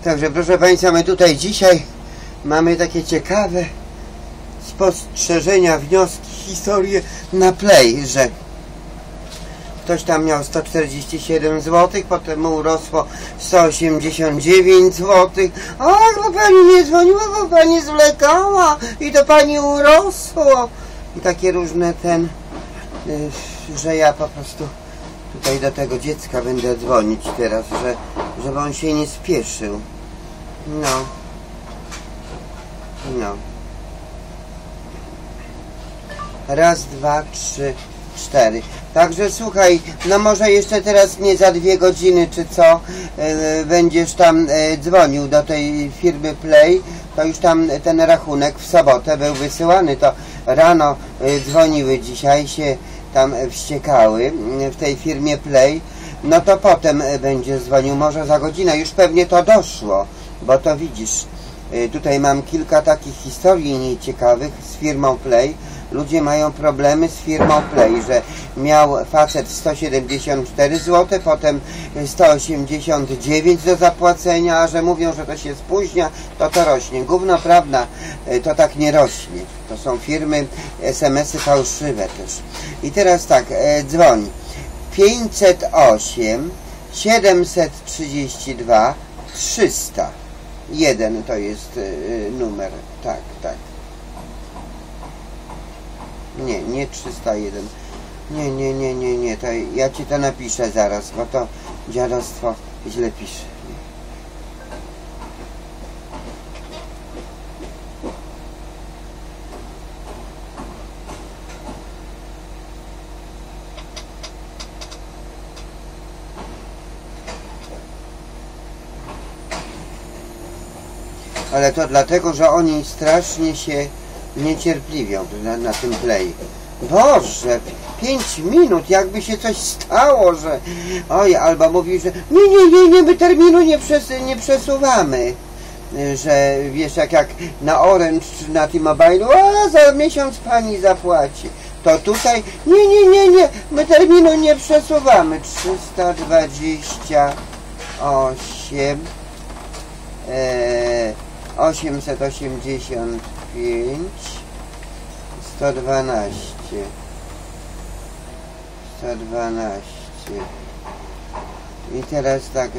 Także proszę Państwa, my tutaj dzisiaj mamy takie ciekawe spostrzeżenia, wnioski, historie na Play, że ktoś tam miał 147 zł, potem mu urosło 189 zł. Ach, bo pani nie dzwoniła, bo pani zwlekała i to pani urosło. I takie różne że ja po prostu tutaj do tego dziecka będę dzwonić teraz, żeby on się nie spieszył. No. Raz, dwa, trzy, 4. Także słuchaj, no może jeszcze teraz nie za 2 godziny czy co, będziesz tam dzwonił do tej firmy Play, to już tam ten rachunek w sobotę był wysyłany, to rano dzwoniły dzisiaj, się tam wściekały w tej firmie Play, no to potem będzie dzwonił, może za godzinę, już pewnie to doszło, bo to widzisz, tutaj mam kilka takich historii nieciekawych z firmą Play. Ludzie mają problemy z firmą Play, że miał facet 174 zł, potem 189 do zapłacenia, a że mówią, że to się spóźnia, to rośnie. Gówno prawda, to tak nie rośnie. To są firmy, SMS-y fałszywe też. I teraz tak, dzwoń. 508 732 300. 1 to jest numer. Tak. Nie 301. Nie, to ja ci to napiszę zaraz, bo to dziadostwo źle pisze. Ale to dlatego, że oni strasznie się niecierpliwią na tym Play. Boże, 5 minut, jakby się coś stało, że oj, albo mówi, że nie, my terminu nie przesuwamy, że wiesz, jak na Orange czy na T-Mobile, a za miesiąc pani zapłaci, to tutaj nie, my terminu nie przesuwamy. 328 885 112 i teraz tak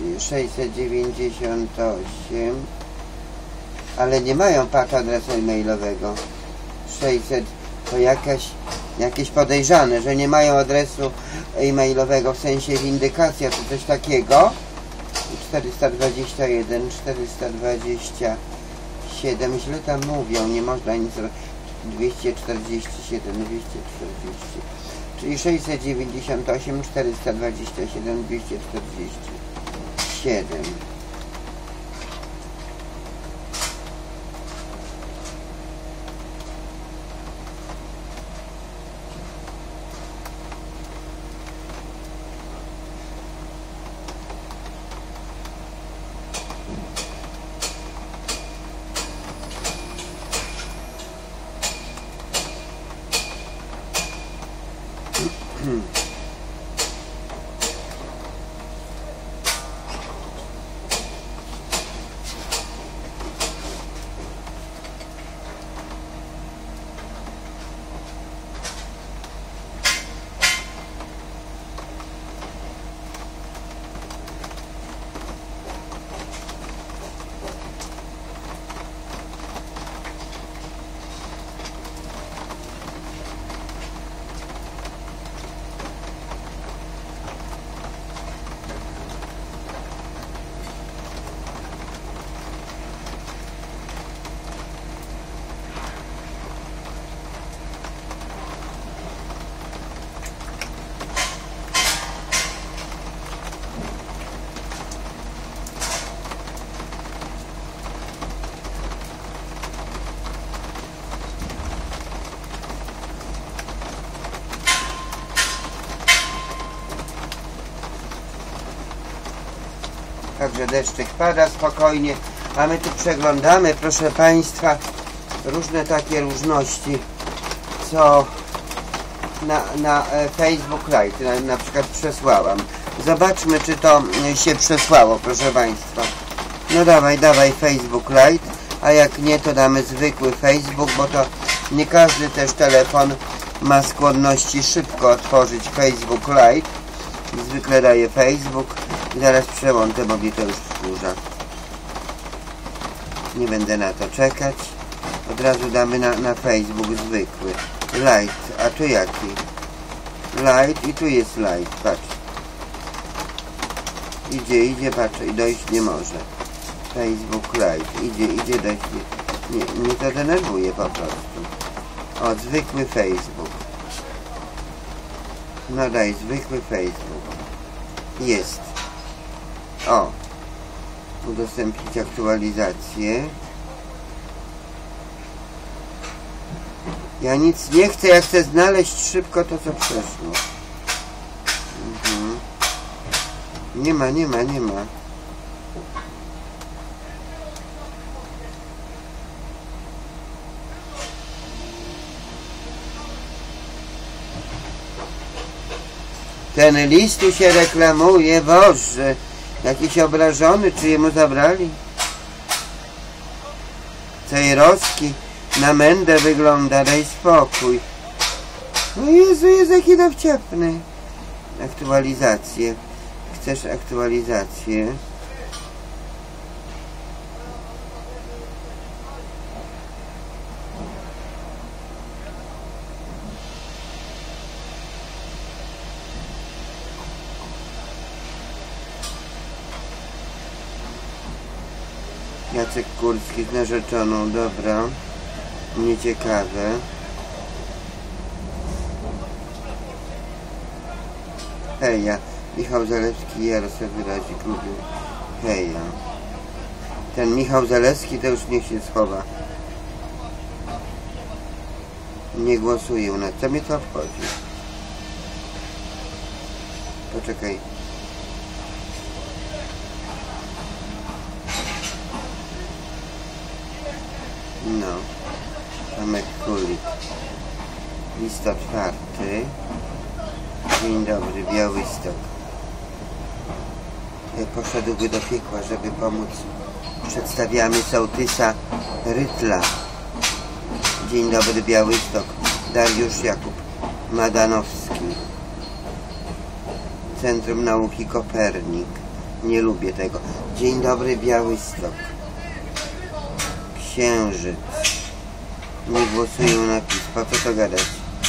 698, ale nie mają adresu e-mailowego. 600 to jakieś podejrzane, że nie mają adresu e-mailowego, w sensie windykacja czy coś takiego. 421 427, źle tam mówią, nie można nic zrobić. 247, czyli 698, 427, 247. Także deszczyk pada spokojnie, a my tu przeglądamy, proszę Państwa, różne takie różności, co na Facebook Live na przykład przesłałam. Zobaczmy, czy to się przesłało, proszę Państwa. No dawaj, dawaj Facebook Lite, a jak nie, to damy zwykły Facebook, bo to nie każdy też telefon ma skłonności szybko otworzyć Facebook Lite. Zwykle daję Facebook i zaraz przełączę, bo mnie to już wkurza. Nie będę na to czekać. Od razu damy na Facebook zwykły. Lite, a tu jaki? Lite i tu jest Lite, patrz. Idzie, patrz i dojść nie może. Facebook Lite, idzie, dojść nie. Mnie to denerwuje po prostu. O, zwykły Facebook. No daj, zwykły Facebook. Jest. O. Udostępnić aktualizację. Ja nic nie chcę, ja chcę znaleźć szybko to, co przeszło. Nie ma. Ten list tu się reklamuje, Boże. Jakiś obrażony, czy jemu zabrali? Cejrowski na mędę wygląda, daj spokój. No Jezu, jest jaki dowcipny. Aktualizację. Chcesz aktualizację? Jacek Kurski z narzeczoną, dobra. Nieciekawe. Heja. Michał Zalewski i Jarosław Wyrazik lubił. Heja. Ten Michał Zalewski to już niech się schowa. Nie głosuję na co mnie to wchodzi. Poczekaj. No. Tomek Kulik. List otwarty. Dzień dobry, Białystok. Poszedłby do piekła, żeby pomóc. Przedstawiamy sołtysa Rytla. Dzień dobry, Białystok. Dariusz Jakub Madanowski. Centrum Nauki Kopernik. Nie lubię tego. Dzień dobry, Białystok. Księżyc. Nie głosuję na PiS. Po co to gadać?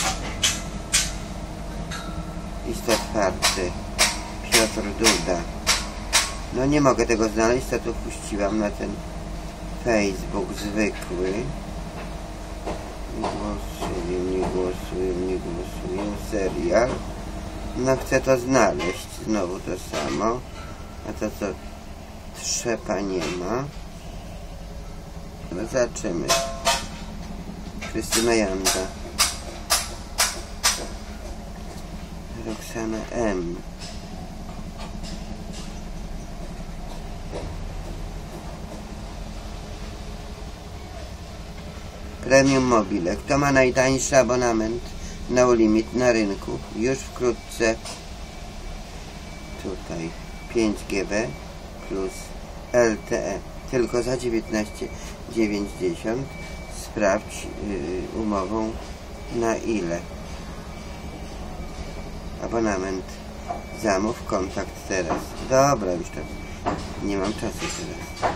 List otwarty. Piotr Duda. No nie mogę tego znaleźć, to tu puściłam na ten Facebook zwykły. Nie głosuję. Serial. No chcę to znaleźć. Znowu to samo. A to co? Trzepa nie ma. No zobaczymy. Krystyna Janda. Roxana M. Premium Mobile. Kto ma najtańszy abonament No Limit na rynku? Już wkrótce. Tutaj 5GB plus LTE. Tylko za 19,90. Sprawdź umową na ile. Abonament. Zamów kontakt teraz. Dobra, już to nie mam czasu teraz.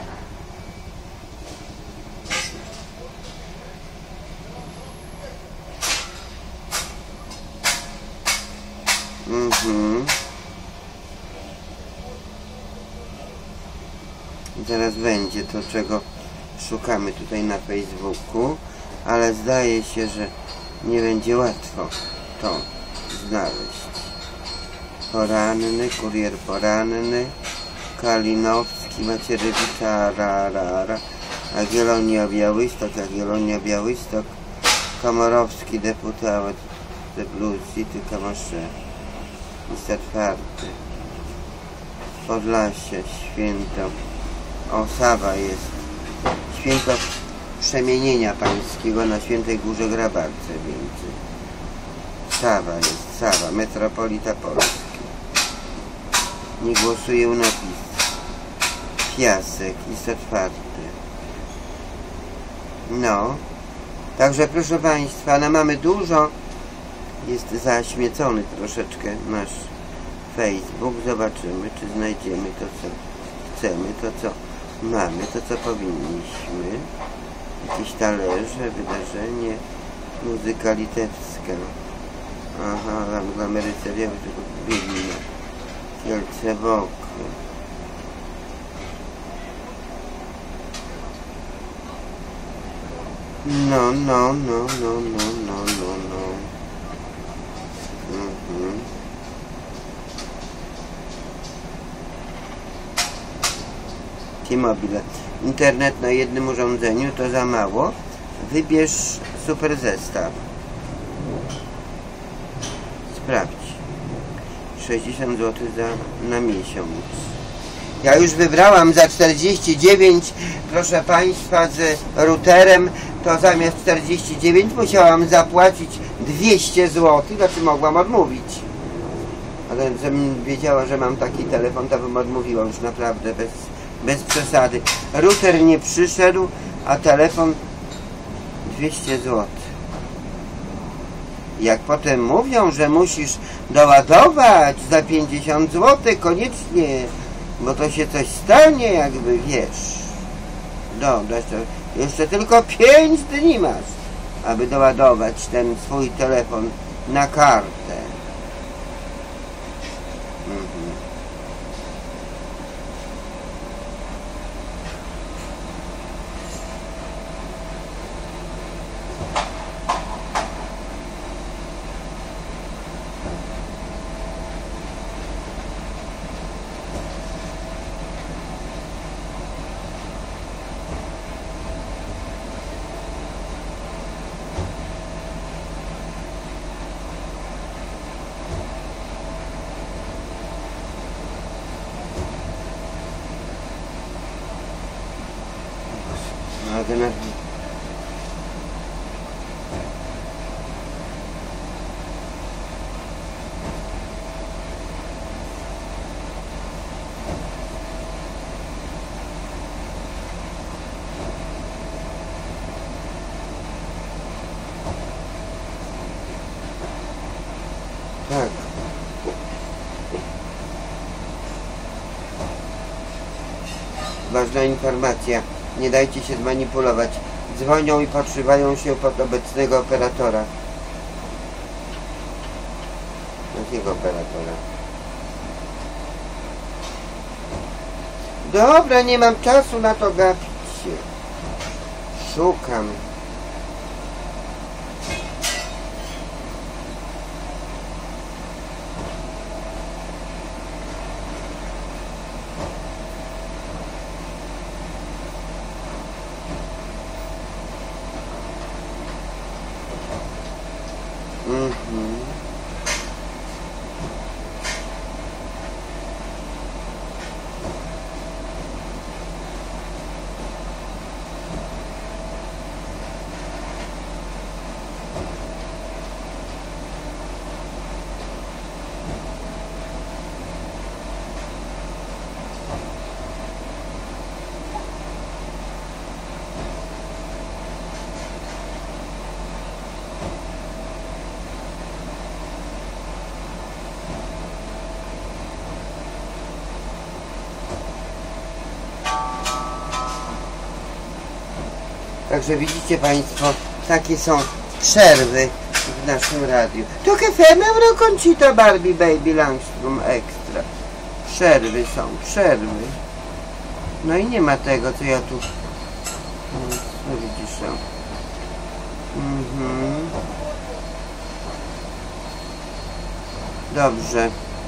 Zaraz będzie to, czego szukamy tutaj na Facebooku, ale zdaje się, że nie będzie łatwo to znaleźć. Poranny, kurier poranny, Kalinowski, Macierewicz, Jagiellonia Białystok, Komorowski, deputat de Bluzi, tylko może list otwarty. Podlasie, Święto, Sawa jest. Święto Przemienienia Pańskiego na Świętej Górze Grabarce więcej. Sawa jest, Sawa, metropolita Polski. Nie głosuję na PiS. piasek, jest otwarty. No, także proszę Państwa, no mamy dużo, jest zaśmiecony troszeczkę nasz Facebook, zobaczymy, czy znajdziemy to, co chcemy, to, co mamy, to, co powinniśmy. Jakieś talerze, wydarzenie, muzyka litewska. Aha, w Ameryce wiemy, tylko Wilna, Kielce Wokół. No. T-Mobile. Internet na jednym urządzeniu to za mało. Wybierz super zestaw. Sprawdź. 60 zł na miesiąc. Ja już wybrałam za 49, proszę Państwa, z routerem, to zamiast 49 musiałam zapłacić 200 zł, znaczy mogłam odmówić. Ale żebym wiedziała, że mam taki telefon, to bym odmówiła już naprawdę bez przesady. Router nie przyszedł, a telefon 200 zł. Jak potem mówią, że musisz doładować za 50 zł koniecznie, bo to się coś stanie, jakby, wiesz. Dobra, jeszcze tylko 5 dni masz, aby doładować ten swój telefon na kartę. Tak. Ważna informacja. Nie dajcie się zmanipulować. Dzwonią i podszywają się pod obecnego operatora. Jakiego operatora? Dobra, nie mam czasu na to gapić się. Szukam. Także widzicie Państwo, takie są przerwy w naszym radiu. To FM Euroconcito Barbie Baby Langstrom Extra. Przerwy są, przerwy. No i nie ma tego, co ja tu... No widzisz, są. Dobrze.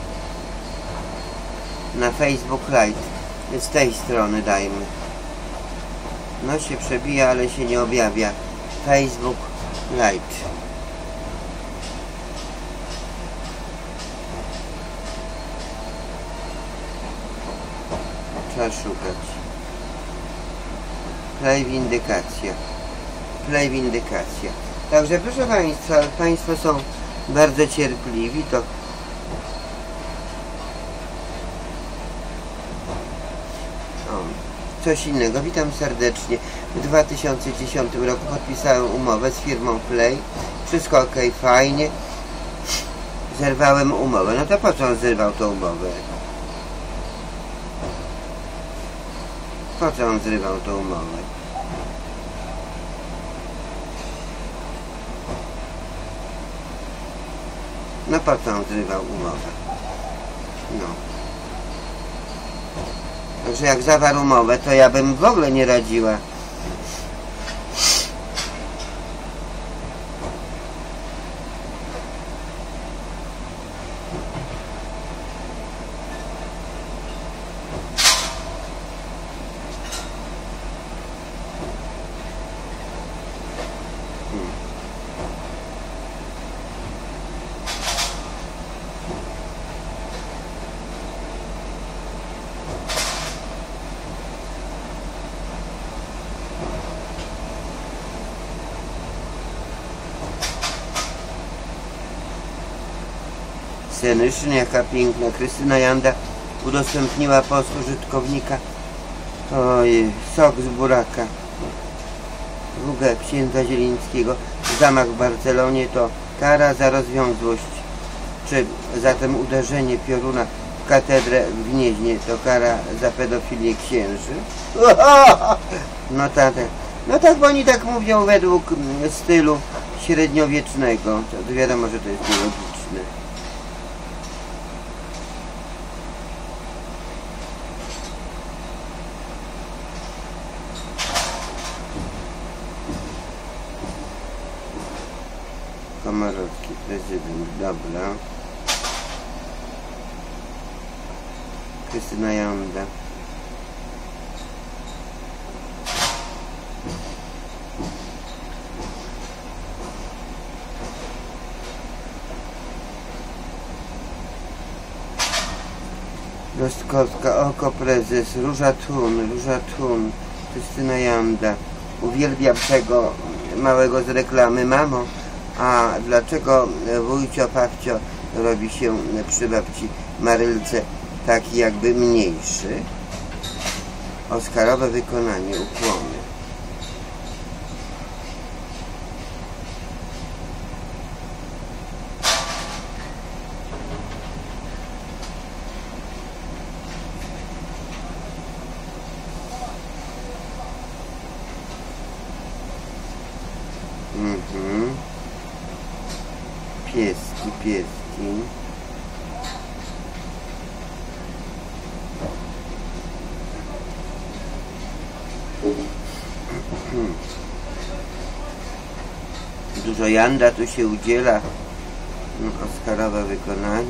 Na Facebook Live. Z tej strony dajmy. No się przebija, ale się nie objawia. Facebook Lite. Trzeba szukać. Play windykacja. Play windykacja. Także proszę Państwa, Państwo są bardzo cierpliwi, to o. coś innego. Witam serdecznie. W 2010 roku podpisałem umowę z firmą Play. Wszystko ok, fajnie. Zerwałem umowę. No to po co on zerwał tą umowę? Po co on zrywał tą umowę? No po co on zrywał umowę? No. Także jak zawarł umowę, to ja bym w ogóle nie radziła. Senyszyn, jaka piękna. Krystyna Janda udostępniła post użytkownika. Oj, sok z buraka. WG księdza Zielińskiego. Zamach w Barcelonie to kara za rozwiązłość. Czy zatem uderzenie pioruna w katedrę w Gnieźnie to kara za pedofilię księży? No tak, bo oni tak mówią według stylu średniowiecznego. To wiadomo, że to jest nielogiczne. Komorowski, prezydent, dobra. Krystyna Janda. Rostkowska, oko prezes, Róża Thun, Krystyna Janda. Uwielbiam tego małego z reklamy. Mamo, a dlaczego wujcio Pawcio robi się przy babci Marylce taki jakby mniejszy? Oscarowe wykonanie, ukłony. Pieski. Dużo Janda tu się udziela. Oscarowe wykonanie.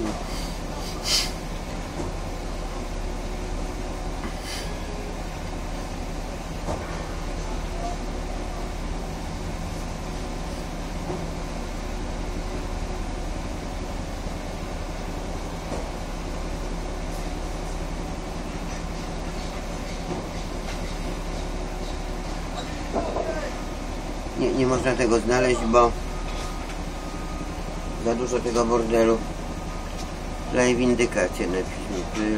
Nie można tego znaleźć, bo za dużo tego bordelu. Play windykację napiszmy.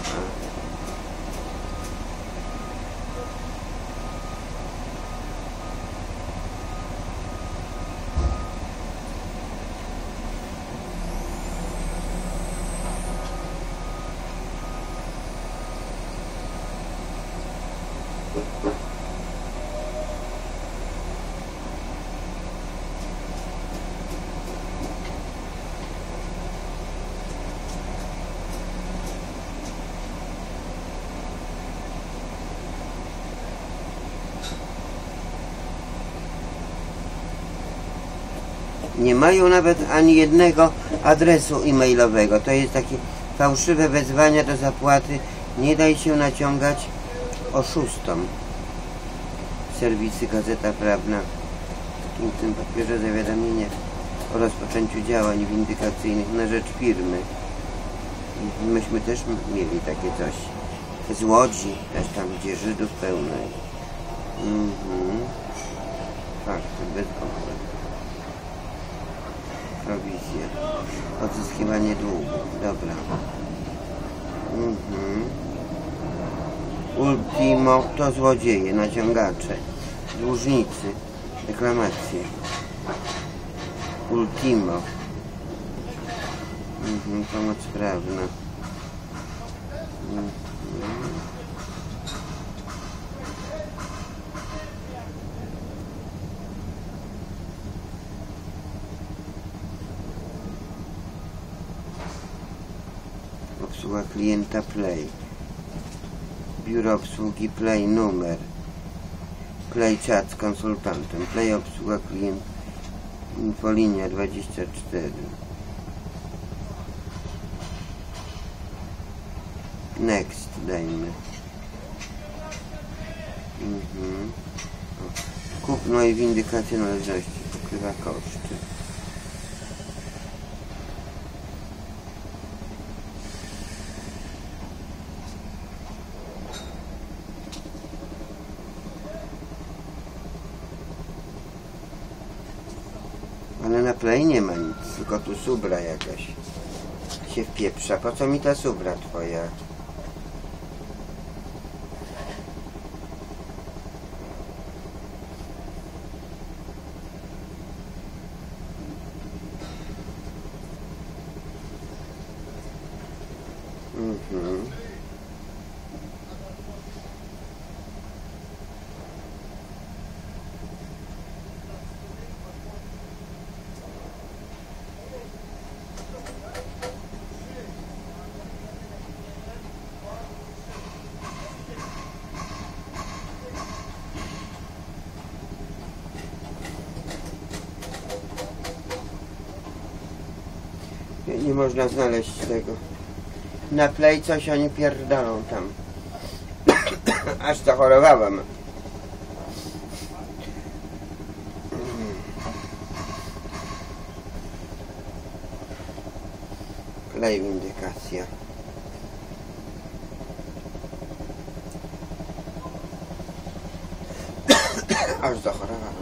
Nie mają nawet ani jednego adresu e-mailowego. To jest takie fałszywe wezwania do zapłaty. Nie daj się naciągać oszustom. Serwisy Gazeta Prawna. W tym papierze zawiadomienie o rozpoczęciu działań windykacyjnych na rzecz firmy. Myśmy też mieli takie coś. Z Łodzi, też tam gdzie Żydów pełno. Fakty bezpłatne. Prowizja. Odzyskiwanie długu. Dobra. Ultimo to złodzieje, naciągacze, dłużnicy, reklamacje. Ultimo. Pomoc prawna. Obsługa klienta Play. Biuro obsługi Play numer. Play chat z konsultantem. Play obsługa klient. Infolinia 24. Next dajmy. Kupno i windykacja należności. Pokrywa koszty. Ale na Play nie ma nic, tylko tu subra jakaś się wpieprza. Po co mi ta subra twoja? Nie można znaleźć tego. Na Play coś oni pierdolą tam. Aż zachorowałem. Play windykacja. Aż zachorowałem.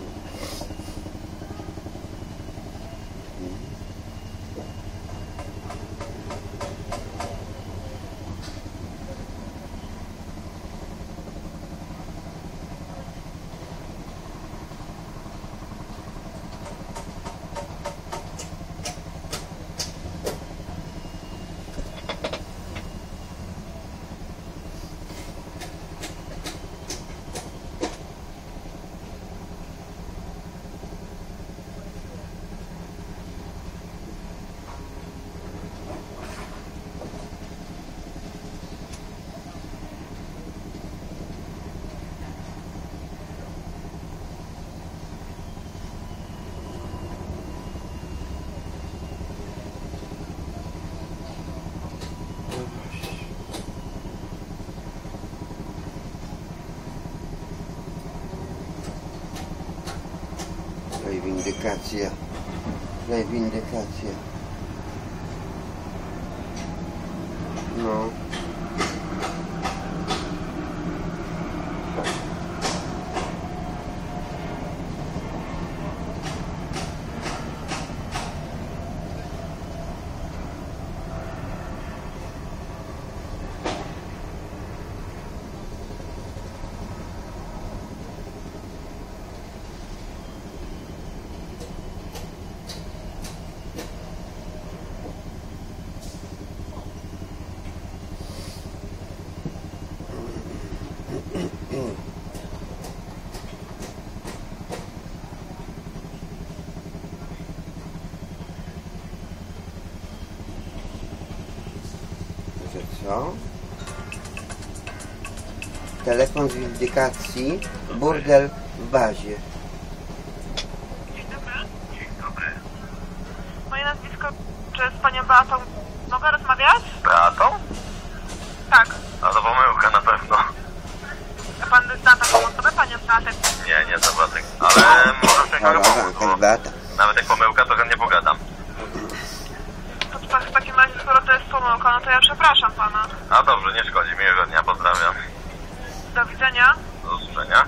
Windykacja. Windykacja. No. Co? Telefon z windykacji, burdel w bazie. Dzień dobry. Dzień dobry. Moje nazwisko, czy z panią Beatą mogę rozmawiać? Beatą? Tak. No to pomyłka na pewno. A pan zna taką osobę, panią Beatę? Nie za Beatek. Ale może coś mogę pomóc, bo Beata. nawet jak pomyłka, to chętnie pogadam. To w takim razie, skoro to jest pomyłka, no to ja przepraszam pana. A dobrze, nie szkodzi. Miłego dnia, pozdrawiam. Do widzenia. Do usłyszenia.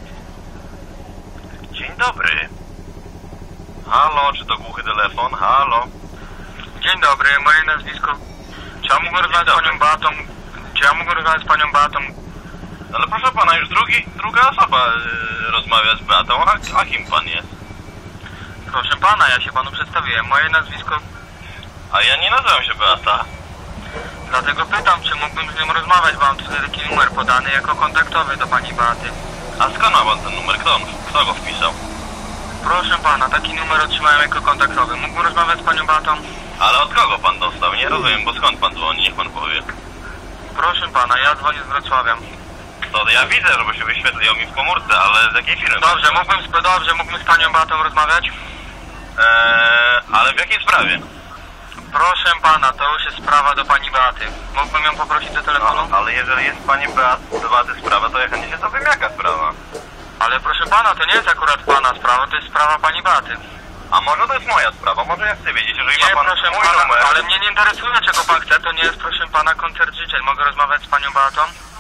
Dzień dobry. Halo, czy to głuchy telefon? Halo. Dzień dobry, moje nazwisko. Czy ja mógł rozmawiać z panią Beatą? Czy ja mógł rozmawiać z panią Beatą Ale proszę pana, już druga osoba rozmawia z Beatą, a kim pan jest? Proszę pana, ja się panu przedstawiłem. Moje nazwisko... A ja nie nazywam się Beata. Dlatego pytam, czy mógłbym z nią rozmawiać, bo mam tutaj taki numer podany jako kontaktowy do pani Beaty. A skąd ma pan ten numer? Kto go wpisał? Proszę pana, taki numer otrzymałem jako kontaktowy. Mógłbym rozmawiać z panią Beatą? Ale od kogo pan dostał? Nie rozumiem, bo skąd pan dzwoni? Niech pan powie. Proszę pana, ja dzwonię z Wrocławia. To ja widzę, żeby się wyświetliło mi w komórce, ale z jakiej firmy? Dobrze, mógłbym z panią Beatą rozmawiać? Ale w jakiej sprawie? Proszę pana, to już jest sprawa do pani Beaty. Mógłbym ją poprosić do telefonu? No, ale jeżeli jest pani Beaty sprawa, to ja chętnie się dowiem jaka sprawa. Ale proszę pana, to nie jest akurat pana sprawa, to jest sprawa pani Beaty. A może to jest moja sprawa, może ja chcę wiedzieć, jeżeli Nie, ma pan proszę mój pana, numer... ale mnie nie interesuje, czego pan chce, to nie jest, proszę pana, koncert życzeń. Mogę rozmawiać z panią Beatą?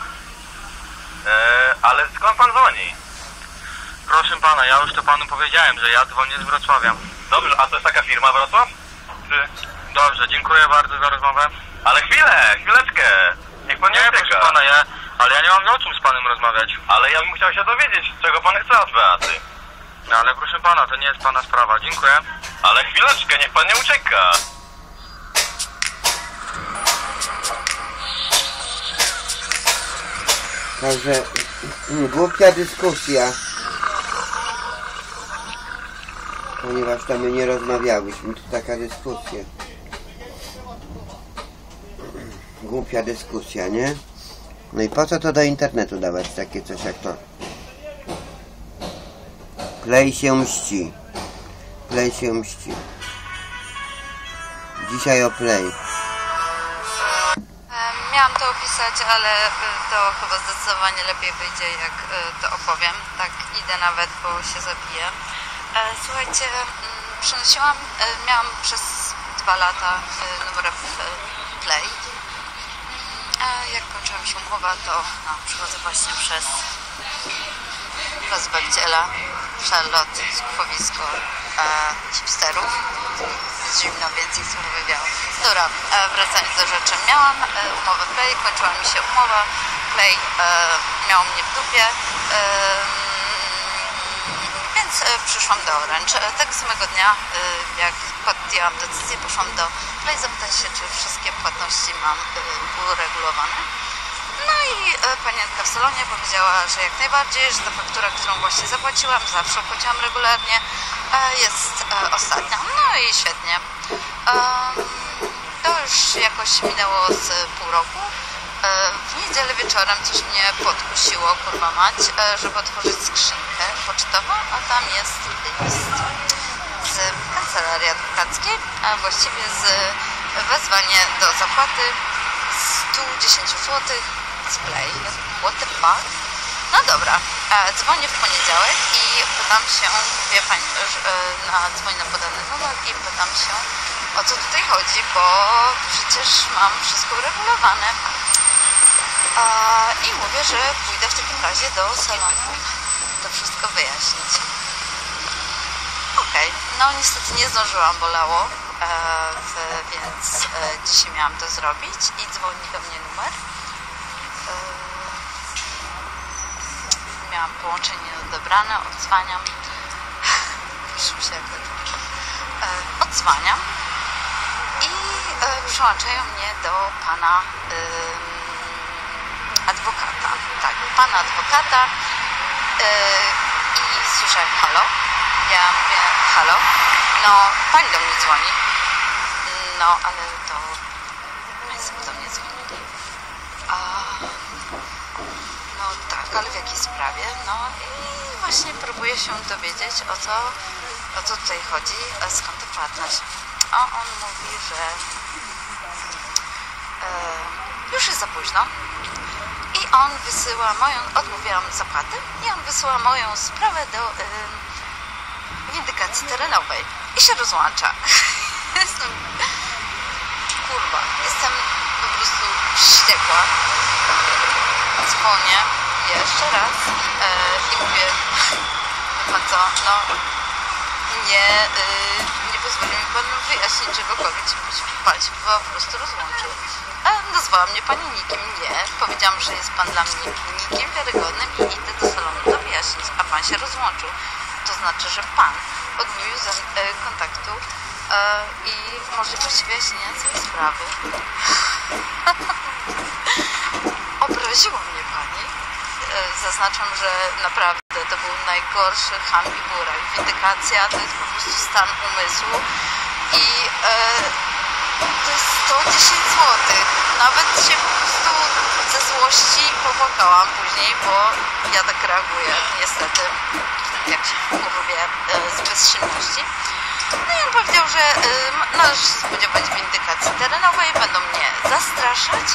Ale skąd pan dzwoni? Proszę pana, ja już to panu powiedziałem, że ja dzwonię z Wrocławia. Dobrze, a to jest taka firma Wrocław? Czy... Dobrze, dziękuję bardzo za rozmowę. Ale chwileczkę! Niech pan nie Nie, ucieka. proszę pana, ale ja nie mam o czym z panem rozmawiać. Ale ja bym chciał się dowiedzieć, czego pan chce od Beaty. No ale proszę pana, to nie jest pana sprawa. Dziękuję. Ale chwileczkę, niech pan nie ucieka. Także głupia dyskusja. Ponieważ tam my nie rozmawiałyśmy, to taka dyskusja. Głupia dyskusja, nie? No i po co to do internetu dawać takie coś jak to? Play się mści. Play się mści. Dzisiaj o Play. Miałam to opisać, ale to chyba zdecydowanie lepiej wyjdzie, jak to opowiem. Tak idę nawet, bo się zabiję. Słuchajcie, przenosiłam, miałam przez 2 lata numer w Play. Jak kończyła mi się umowa, to przychodzę właśnie przez Bechciela, Charlotte, słuchowisko hipsterów. Jest zimno, więc ich wywiało. Dobra, wracając do rzeczy. Miałam umowę Play, kończyła mi się umowa. Play miał mnie w dupie. Więc przyszłam do Orange. Tego samego dnia, jak podjęłam decyzję, poszłam do Play zapytać się, czy wszystkie płatności mam uregulowane. No i panienka w salonie powiedziała, że jak najbardziej, że ta faktura, którą właśnie zapłaciłam, zawsze płaciłam regularnie, jest ostatnia. No i świetnie. To już jakoś minęło z pół roku. W niedzielę wieczorem coś mnie podkusiło, kurwa mać, żeby otworzyć skrzynkę pocztową, a tam jest list z kancelarii adwokackiej, a właściwie z wezwanie do zapłaty 110 zł z Play. What the fuck? No dobra, dzwonię w poniedziałek i pytam się, wie pani, dzwonię na podany numer i pytam się, o co tutaj chodzi, bo przecież mam wszystko uregulowane. I mówię, że pójdę w takim razie do salonu to wszystko wyjaśnić. Okej, no niestety nie zdążyłam, bolało, więc dzisiaj miałam to zrobić i dzwoni do mnie numer. Miałam połączenie odebrane, odzwaniam. Proszę się, odzwaniam i przyłączają mnie do pana adwokata. Tak, pana adwokata i słyszę halo. Ja mówię halo. No, pani do mnie dzwoni. No, ale to państwo do mnie dzwonili. No tak, ale w jakiej sprawie? No i właśnie próbuję się dowiedzieć, o co tutaj chodzi, skąd ta płatność. A on mówi, że już jest za późno i on wysyła moją, odmówiłam zapłaty i on wysyła moją sprawę do windykacji terenowej i się rozłącza. Jestem po prostu wściekła. Dzwonię jeszcze raz i mówię, wie pan co, no nie pozwoli mi pan wyjaśnić czegokolwiek, pan się po prostu rozłączył. Nazwała mnie pani nikim. Nie. Powiedziałam, że jest pan dla mnie nikim wiarygodnym i idę do salonu to wyjaśnić, a pan się rozłączył. To znaczy, że pan odmówił kontaktu i możliwość wyjaśnienia całej sprawy. Obraziła mnie pani. Zaznaczam, że naprawdę to był najgorszy cham i burak. Windykacja to jest po prostu stan umysłu i to jest 110 zł. Nawet się po prostu ze złości popłakałam później, bo ja tak reaguję niestety, jak się mówię, z bezsilności. No i on powiedział, że należy się spodziewać windykacji terenowej, będą mnie zastraszać.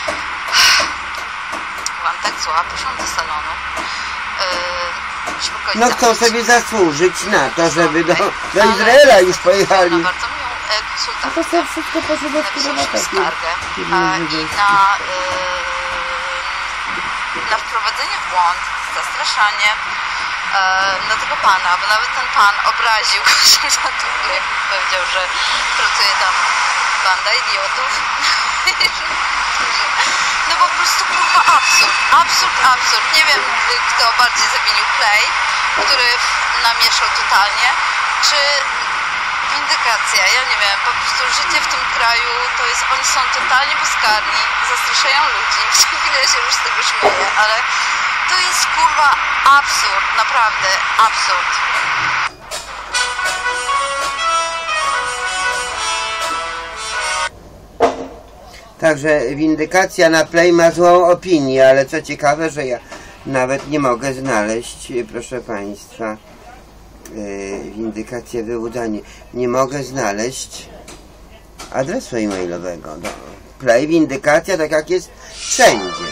Byłam tak zła, poszłam do salonu. No chcą sobie zasłużyć na to, żeby do Izraela już pojechali. Na bardzo miłą konsultację. No to sobie wszystko poszło do skargę na wprowadzenie w błąd, zastraszanie do tego pana, bo nawet ten pan obraził się za to, jak powiedział, że pracuje tam banda idiotów. No po prostu kurwa absurd. Nie wiem, kto bardziej zawinił Play, który namieszał totalnie, czy windykacja. Ja nie wiem, po prostu życie w tym kraju to jest, oni są totalnie bezkarni, zastraszają ludzi. W tej chwili się już z tego śmieję, ale to jest kurwa absurd, naprawdę absurd. Także windykacja na Play ma złą opinię, ale co ciekawe, że ja nawet nie mogę znaleźć, proszę Państwa, windykację wyłudzanie. Nie mogę znaleźć adresu e-mailowego. Play windykacja, tak jak jest wszędzie.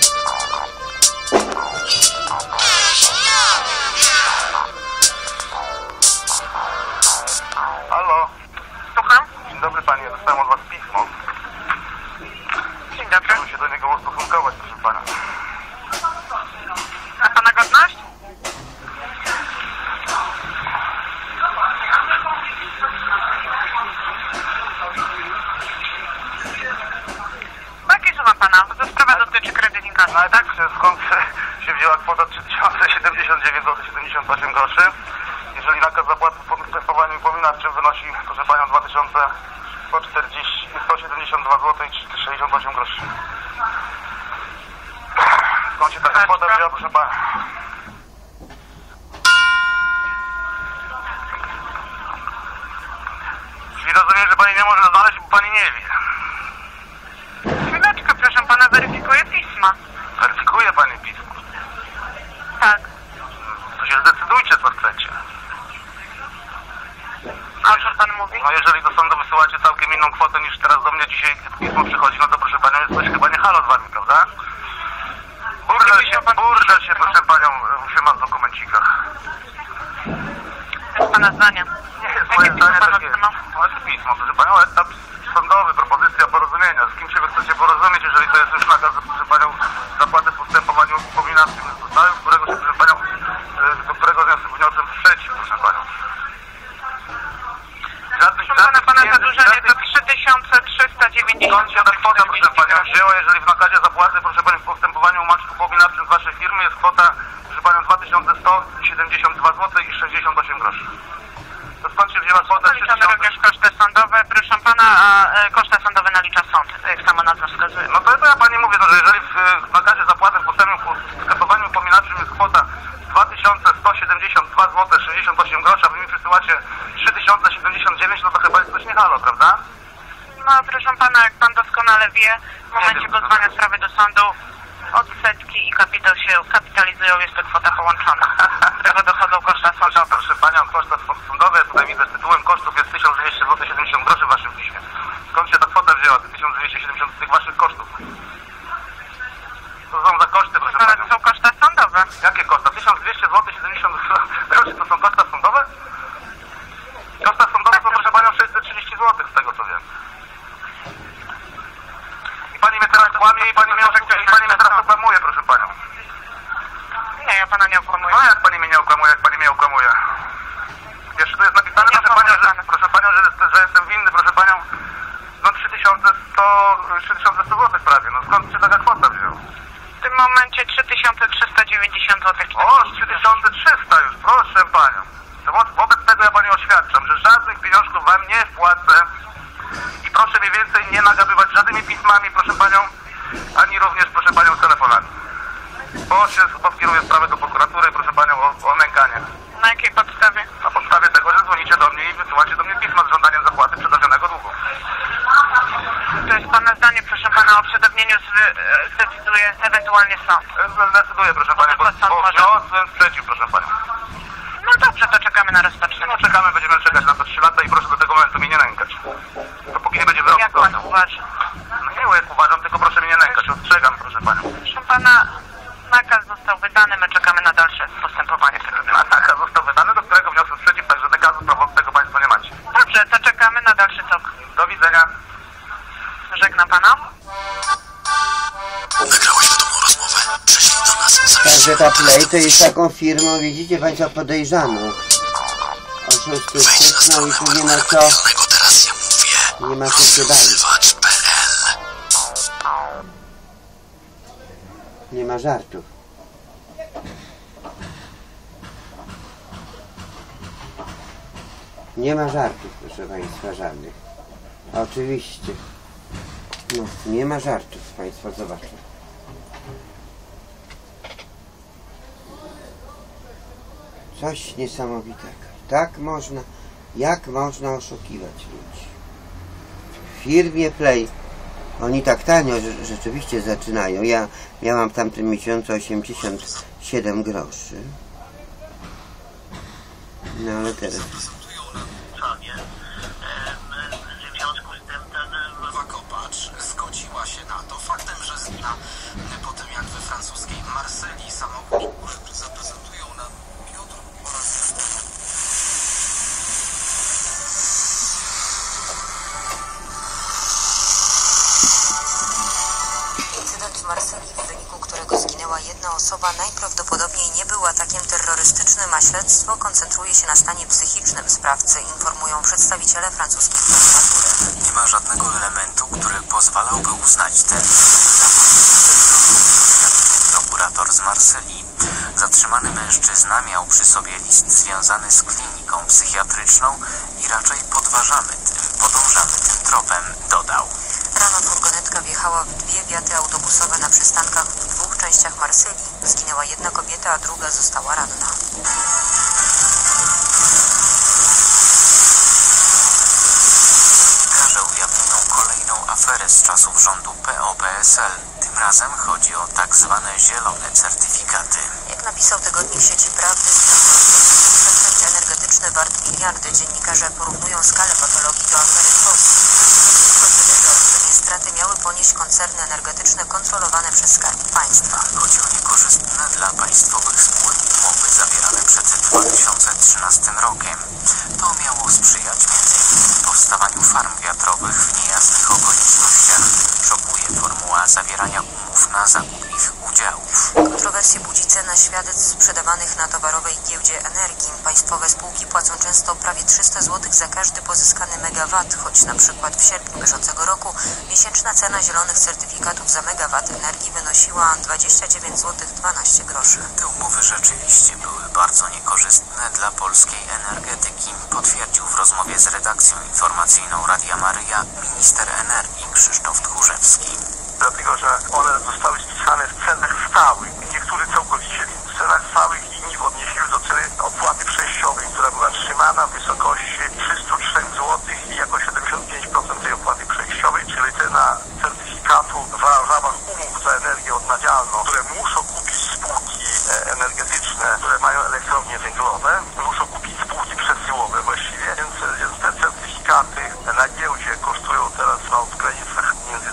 Halo? Słucham? Dzień dobry Pani, ja dostałem od Was pismo. Dzień dobry. Chciałbym się do niego ustosunkować, proszę Pana. A pana godność? Jakie słucha pana? Bo to sprawa dotyczy kredytnika. No ale tak, skąd się wzięła kwota 3079 zł 78 groszy? Jeżeli nakaz zapłaty w postępowaniu upominawczym wynosi, proszę Panią, 172 zł i 68 groszy. Skąd się taka kwota wzięła, proszę Pana? Czyli rozumiem, że Pani nie może znaleźć, bo Pani nie wie. Chwileczkę, proszę pana, weryfikuję pisma. Weryfikuje Pani pismo. Tak. To się zdecydujcie, co chcecie. A o czym pan mówi? No jeżeli do sądu wysyłacie całkiem inną kwotę niż teraz do mnie dzisiaj pismo przychodzi, no to proszę Panią, jest coś chyba nie halo z Wami, prawda? Burdel się, proszę Panią, się ma w dokumencikach. To jest pana zdanie. Nie jest moje zdanie takie. No jest pismo, proszę Panią, etap sądowy, propozycja porozumienia. Z kim się Wy chcecie porozumieć, jeżeli to jest już nakaz, proszę Panią, zapłaty w postępowaniu upominawczym, do którego się, proszę Panią, do którego wniosłem sprzeciw, proszę Panią. Pana zadłużenie to 3390. Skąd się ta kwota, proszę Panią, wzięła, jeżeli w nakazie zapłaty, proszę Panią, w postępowaniu upominawczym z Waszej firmy jest kwota, proszę Panią, 2172 zł i 68 groszy. To skąd się wzięła kwota? Liczamy również koszty sądowe, proszę pana, a koszty sądowe nalicza sąd, jak sama nazwa wskazuje. No to ja Pani mówię, no, że jeżeli w nakazie zapłaty w postępowaniu upominawczym jest kwota 2172 zł 68 groszy, a Wy mi przysyłacie 3079, no to chyba jest coś nie halo, prawda? No proszę pana, jak pan doskonale wie, w momencie pozwania sprawy do sądu odsetki i kapitał się kapitalizują, jest to kwota połączona, z którego dochodzą koszta sądowe. Proszę Panią, koszta sądowe, tutaj widzę, tytułem kosztów jest 1200 zł 70 groszy w Waszym piśmie. Skąd się ta kwota wzięła, te 1270 z tych Waszych kosztów? To są za koszty, proszę Panią. To są koszta sądowe. Jakie koszta? 1200 zł 70 groszy to są koszta sądowe? Koszta sądowe są, proszę Panią, 630 zł z tego co wiem. I Pani mnie teraz kłamie i Pani mnie teraz okłamuje, proszę Panią. Nie, ja pana nie okłamuję. No jak Pani mnie nie okłamuje, jak Pani mnie okłamuje? Jeszcze tu jest napisane, proszę Panią, że jestem winny, proszę Panią, no 3100 zł prawie. skąd się taka kwota wzięła? W tym momencie 3390 zł. O, 3300 już, proszę panią. To wobec tego ja pani oświadczam, że żadnych pieniążków wam nie wpłacę i proszę mnie więcej nie nagabywać żadnymi pismami, proszę panią, ani również, proszę panią, telefonami. Bo się podkieruję sprawę do prokuratury, proszę panią, o nękanie. Na jakiej podstawie? Na podstawie tego, że dzwonicie do mnie i wysyłacie do mnie pisma z żądaniem zapłaty przedawnionego długu. To jest pana zdanie, proszę pana, o przedawnieniu zdecyduje ewentualnie sąd. Zdecyduję, proszę panią, bo wniosłem sprzeciw, proszę panią. No dobrze, to czekamy na rozpatrzenie. No czekamy, będziemy czekać na to 3 lata i proszę do tego momentu mnie nie nękać. Dopóki nie będzie wyroku. Jak pan uważa? No nie jak uważam, tylko proszę mnie nie nękać, ostrzegam, proszę panią. Proszę pana, nakaz został wydany, my czekamy na dalsze postępowanie. Nakaz został wydany, do którego wniosłem sprzeciw, także nakazu tego państwo nie macie. Dobrze, to czekamy na dalszy tok. Do widzenia. Żegnam pana. Nagrałeś wiadomą rozmowę. Prześlij do nas Także ta Play to jest taką firmą, widzicie państwo, podejrzaną. Oszustów, no i tu nie ma co, nie ma co się bawić. Nie ma żartów. Nie ma żartów, proszę państwa, żadnych. Oczywiście. No, nie ma żartów, państwo zobaczą. Coś niesamowitego. Tak można, jak można oszukiwać ludzi. W firmie Play oni tak tanio rzeczywiście zaczynają. Ja miałam w tamtym miesiącu 87 groszy. No ale teraz... Kopacz zgodziła się na to. Faktem, że zna po tym, jak we francuskiej Marsylii samochód, który zaprezentują na Piotr oraz... Incydent w Marsylii, w wyniku którego zginęła jedna osoba, najprawdopodobniej nie był atakiem terrorystycznym, a śledztwo koncentruje się na stanie psychicznym sprawcy, informują przedstawiciele francuskiej prokuratury. Nie ma żadnego elementu, który pozwalałby uznać ten prokurator z Marsylii. Zatrzymany mężczyzna miał przy sobie list związany z kliniką psychiatryczną i raczej podążamy tym tropem, dodał. Rano furgonetka wjechała w 2 wiaty autobusowe na przystankach w 2 częściach Marsylii. Zginęła jedna kobieta, a druga została ranna. Dziennikarze ujawniają kolejną aferę z czasów rządu PO-PSL. Tym razem chodzi o tak zwane zielone certyfikaty. Jak napisał tygodnik Sieci Prawdy, przestępstwo energetyczne wart miliardy. Dziennikarze porównują skalę patologii do afery POS. Olbrzymie straty miały ponieść koncerny energetyczne kontrolowane przez Skarb Państwa. Chodzi o niekorzystne dla państwowych spółek umowy zawierane przed 2013 rokiem. To miało sprzyjać m.in. powstawaniu farm wiatrowych w niejasnych okolicznościach. Szokuje formuła zawierania umów na zakup ich udziałów. Kontrowersje budzi cena świadectw sprzedawanych na towarowej giełdzie energii. Państwowe spółki płacą często prawie 300 zł za każdy pozyskany megawat, choć na przykład w sierpniu bieżącego roku miesięczna cena zielonych certyfikatów za megawat energii wynosiła 29 zł 12 groszy. Te umowy rzeczywiście były bardzo niekorzystne dla polskiej energetyki, potwierdził w rozmowie z redakcją informacyjną Radia Maryja minister energii Krzysztof Tchórzewski. Dlatego, że one zostały spisane w cenach stałych, niektóre całkowicie w cenach stałych i inni odnieśli do ceny opłaty przejściowej, która była trzymana w wysokości 303 zł i jako 75% tej opłaty przejściowej, czyli cena certyfikatu w ramach umów za energię odnawialną, które muszą kupić spółki energetyczne, które mają elektrownie węglowe, muszą kupić spółki przesyłowe właściwie, więc te certyfikaty na giełdzie kosztują teraz w granicach między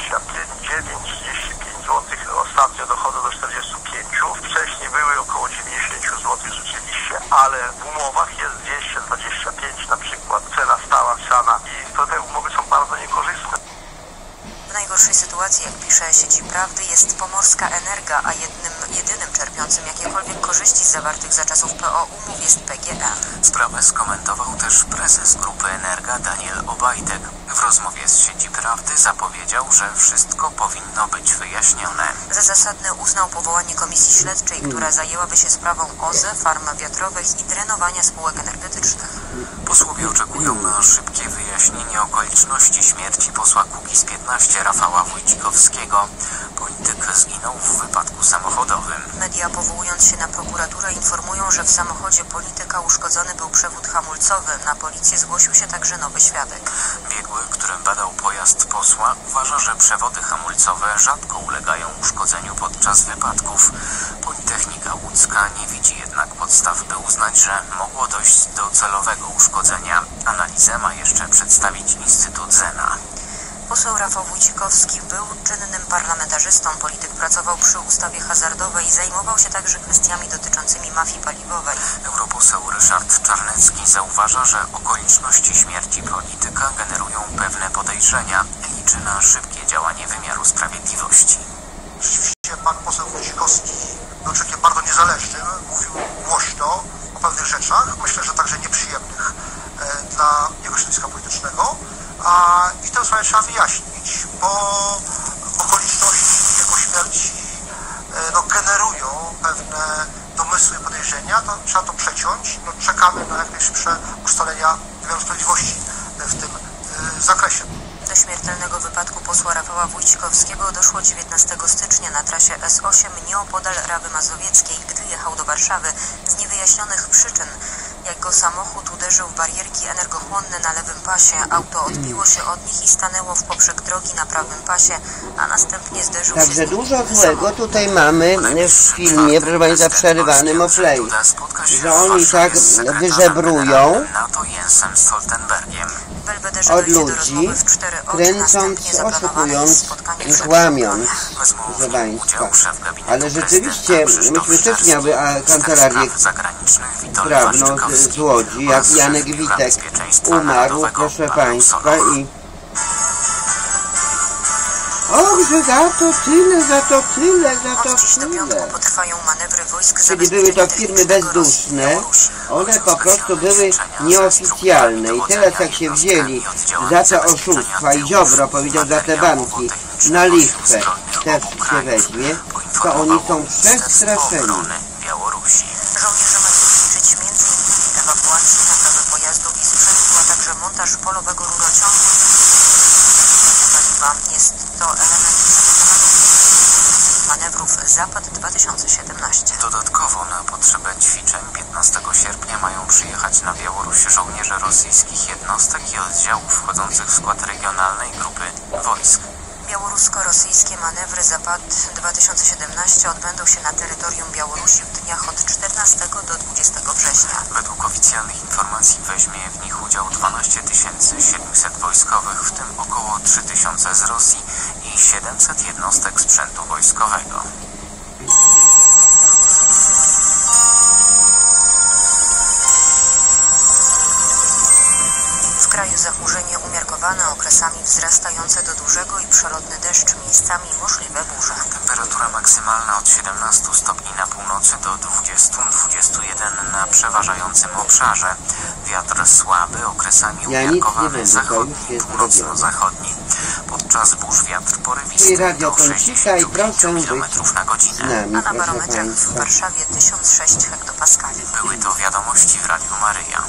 29-35 zł, ostatnio dochodzą do 45, wcześniej były około 90 zł rzeczywiście, ale w umowach jest 225 na przykład, cena stała pisana i te umowy są bardzo niekorzystne. W najgorszej sytuacji, jak pisze Sieci Prawdy, jest Pomorska Energa, a jedynym czerpiącym jakiekolwiek korzyści z zawartych za czasów PO umów jest PGE. Sprawę skomentował też prezes Grupy Energa Daniel Obajtek. W rozmowie z Sieci Prawdy zapowiedział, że wszystko powinno być wyjaśnione. Za zasadne uznał powołanie komisji śledczej, która zajęłaby się sprawą OZE, farm wiatrowych i drenowania spółek energetycznych. Posłowie oczekują na szybkie wyjaśnienie okoliczności śmierci posła Kukiz15 Rafała Wójcikowskiego. Polityk zginął w wypadku samochodowym. Media, powołując się na prokuraturę, informują, że w samochodzie polityka uszkodzony był przewód hamulcowy. Na policję zgłosił się także nowy świadek. Biegły, którym badał pojazd posła, uważa, że przewody hamulcowe rzadko ulegają uszkodzeniu podczas wypadków. Politechnika Łódzka nie widzi jednak podstaw, by uznać, że mogło dojść do celowego uszkodzenia. Analizę ma jeszcze przedstawić Instytut Zena. Poseł Rafał Wójcikowski był czynnym parlamentarzystą. Polityk pracował przy ustawie hazardowej i zajmował się także kwestiami dotyczącymi mafii paliwowej. Europoseł Ryszard Czarnecki zauważa, że okoliczności śmierci polityka generują pewne podejrzenia. Liczy na szybkie działanie wymiaru sprawiedliwości. Rzeczywiście pan poseł Wójcikowski był człowiekiem bardzo niezależnym, mówił głośno o pewnych rzeczach, myślę, że także nieprzyjemnych dla jego środowiska politycznego. I tę sprawę trzeba wyjaśnić, bo okoliczności jego śmierci generują pewne domysły i podejrzenia, to trzeba to przeciąć. Czekamy na jak najszybsze ustalenia wymiaru sprawiedliwości w tym zakresie. Do śmiertelnego wypadku posła Rafała Wójcikowskiego doszło 19 stycznia na trasie S8 nieopodal Rawy Mazowieckiej, gdy jechał do Warszawy z niewyjaśnionych przyczyn. Jego samochód uderzył w barierki energochłonne na lewym pasie. Auto odbiło się od nich i stanęło w poprzek drogi na prawym pasie, a następnie zderzył się z Także nim dużo złego tutaj mamy w filmie, proszę Państwa, przerywanym o play, że oni tak wyżebrują od ludzi, kręcąc, oszukując, kłamiąc, proszę Państwa. Ale rzeczywiście myśmy też miały kancelarię prawną z Łodzi, jak Janek Witek umarł, proszę Państwa, i że za to tyle, za to tyle, za to tyle. Czyli były to firmy bezduszne, one po prostu były nieoficjalne i teraz jak się wzięli za te oszustwa i Ziobro powiedział za te banki na lichwę też się weźmie, to oni są przestraszeni. Żołnierze mają ćwiczyć m.in. ewakuację, naprawę pojazdów i sprzętu, a także montaż polowego rurociągu. Paliwa jest to element manewrów Zapad 2017. Dodatkowo na potrzebę ćwiczeń 15 sierpnia mają przyjechać na Białoruś żołnierze rosyjskich jednostek i oddziałów wchodzących w skład regionalnej grupy wojsk. Białorusko-rosyjskie manewry Zapad 2017 odbędą się na terytorium Białorusi w dniach od 14 do 20 września. Według oficjalnych informacji weźmie w nich udział 12 700 wojskowych, w tym około 3000 z Rosji i 700 jednostek sprzętu wojskowego. W kraju zachmurzenie umiarkowane, okresami wzrastające do dużego i przelotny deszcz, miejscami możliwe burze. Temperatura maksymalna od 17 stopni na północy do 20-21 na przeważającym obszarze. Wiatr słaby, okresami umiarkowany, zachodni, północno-zachodni. Podczas burz wiatr porywisty do 60 km na godzinę. A na barometrach w Warszawie 1006 hektopaskali. Były to wiadomości w Radiu Maryja.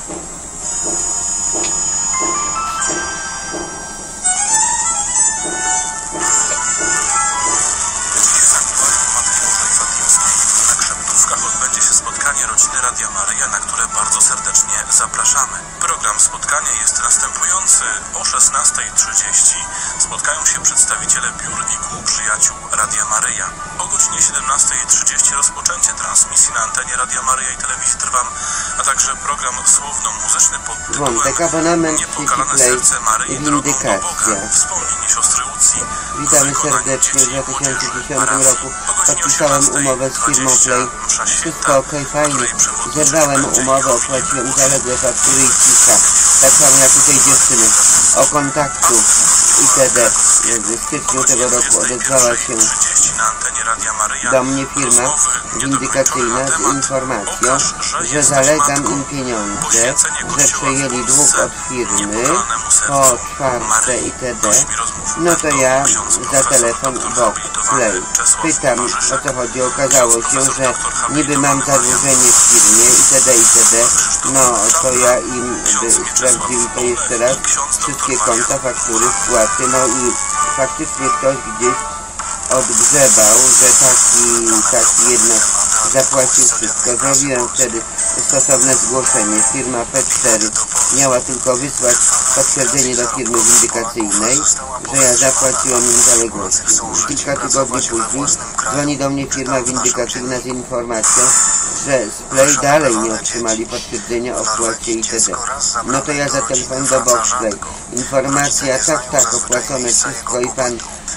Odbędzie się spotkanie rodziny Radia Maryja, na które bardzo serdecznie zapraszamy. Program spotkania jest następujący. O 16:30 spotkają się przedstawiciele biur i kół przyjaciół Radia Maryja. O godzinie 17:30 rozpoczęcie transmisji na antenie Radia Maryja i Telewizji Trwam, a także program słowno-muzyczny pod tytułem Niepokalane serce Maryi drogą do Boga. Wspomnienie siostry Łucji. Witamy serdecznie w 2010 roku. Podpisałem umowę z firmą Play. Wszystko ok, fajnie. Zerwałem umowę, opłaciłem zaległe faktury i cisza. Tak samo jak u tej dziewczyny. O kontaktu itd. W styczniu tego roku odezwała się do mnie firma windykacyjna z informacją, że zalegam im pieniądze, że przejęli dług od firmy po czwarte itd. No to ja za telefon Box Play pytam, o co chodzi. Okazało się, że niby mam zadłużenie w firmie itd. No to ja im sprawdziłem to jeszcze raz, wszystkie konta, faktury, wpłaty, no i faktycznie ktoś gdzieś odgrzebał, że taki jednak zapłacił wszystko. Zrobiłem wtedy stosowne zgłoszenie. Firma P4 miała tylko wysłać potwierdzenie do firmy windykacyjnej, że ja zapłaciłem im zaległości. Kilka tygodni później dzwoni do mnie firma windykacyjna z informacją, że z Play dalej nie otrzymali potwierdzenia o wpłacie itd. No to ja za telefon do Box Play. Informacja, tak, opłacone wszystko i pan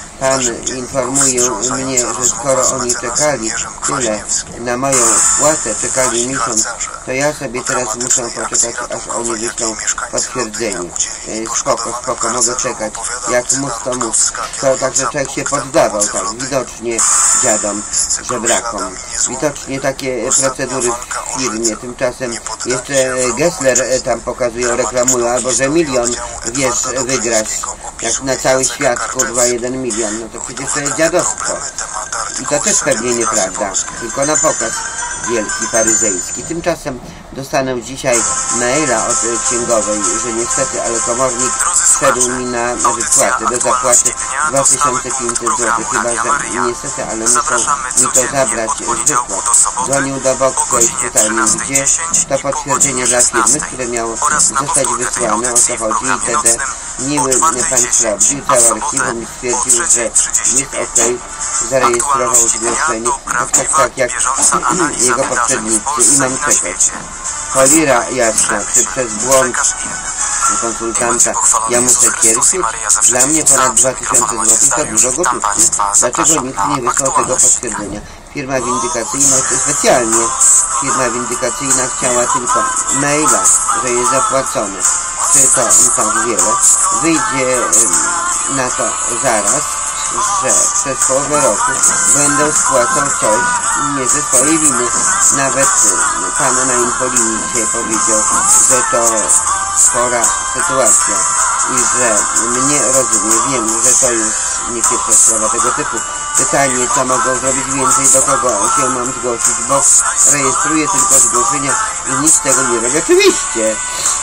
informuje mnie, że skoro oni czekali tyle na moją wpłatę, czekali miesiąc, to ja sobie teraz muszę poczekać, aż oni wyślą potwierdzenie. Spoko, mogę czekać. Jak mus, to mus. To także człowiek się poddawał, tak, widocznie dziadom, żebrakom. Widocznie takie procedury w firmie. Tymczasem jeszcze Gessler tam pokazują, reklamują, albo że 1 000 000, wiesz, wygrać. Jak na cały świat, kurwa, 1 milion, no to przecież to jest dziadostwo. I to też pewnie nieprawda, tylko na pokaz wielki, faryzejski. Tymczasem dostanę dzisiaj maila od księgowej, że niestety, ale komornik wszedł mi na wypłatę, do zapłaty 2500 zł. Chyba, że niestety, ale muszą mi to zabrać z wypłat. Dzwonił do Boxplay, pytał mnie, gdzie to potwierdzenie dla firmy, które miało zostać wysłane, o co chodzi itd. Miły pan sprawdził, całe archiwum i stwierdził, że jest ok, zarejestrował zgłoszenie, tak jak jego poprzednicy i mam czekać. Cholera jasna, czy przez błąd konsultanta ja muszę cierpieć? Dla mnie ponad 2000 zł to dużo gotówki. Dlaczego nikt nie wysłał tego potwierdzenia? Firma windykacyjna, specjalnie firma windykacyjna chciała tylko maila, że jest zapłacone. Czy to tak wiele? Wyjdzie na to zaraz, że przez połowę roku będę spłacał coś nie ze swojej winy. Nawet pan na infolinii dzisiaj powiedział, że to chora sytuacja i że mnie rozumie. Wiem, że to jest nie pierwsza sprawa tego typu. Pytanie, co mogą zrobić więcej, do kogo się mam zgłosić, bo rejestruję tylko zgłoszenia i nic z tego nie robię. Oczywiście!